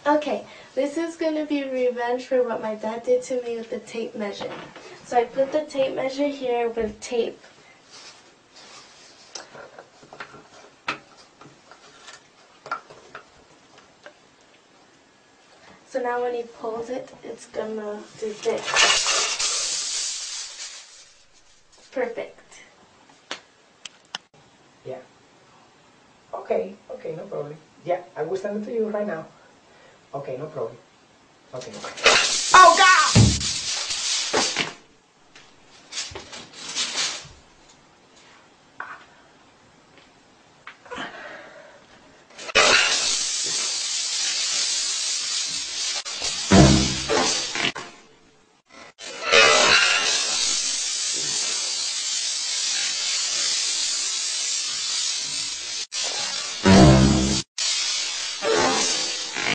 Okay, this is going to be revenge for what my dad did to me with the tape measure. So I put the tape measure here with tape. So now when he pulls it, it's going to do this. Perfect. Yeah. Okay, no problem. Yeah, I will send it to you right now. Okay, no problem. Okay.